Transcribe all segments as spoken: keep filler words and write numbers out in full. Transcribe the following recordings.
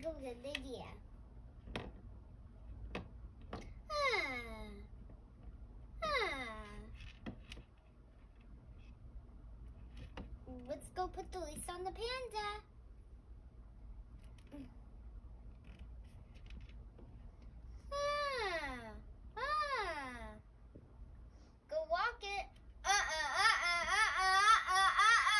good idea. Ah. Ah. Let's go put the leash on the panda. Ah. Ah. Go walk it. Uh uh uh uh uh uh uh uh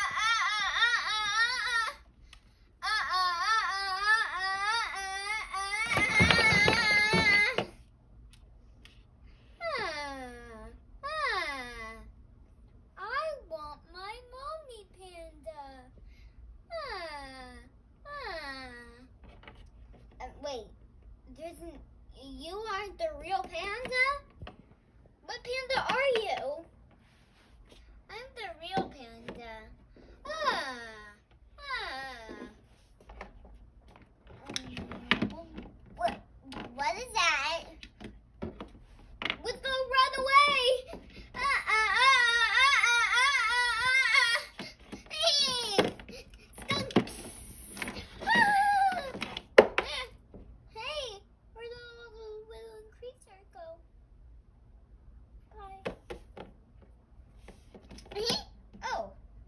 Wait, there's an, you aren't the real panda? What panda are you? I'm the real panda. Ah, ah. Um, what, what is that? Let's go run away! Ah, ah, ah, ah, ah, ah, ah, ah. Hey, skunk. Ah. Hey, where did all the little creature go? Bye. Oh.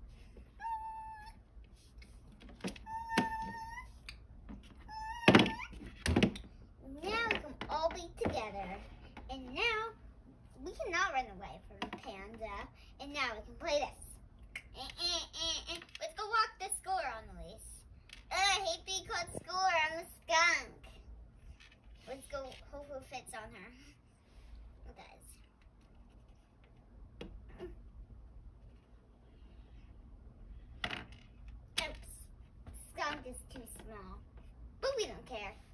Now we can all be together. And now we cannot run away from the panda. And now we can play this. Eh, eh, eh, eh. Let's go walk the score on the leash. Uh, I hate being called score. I'm a skunk. Let's go. Hope it fits on her. It does. Oops. Skunk is too small. But we don't care.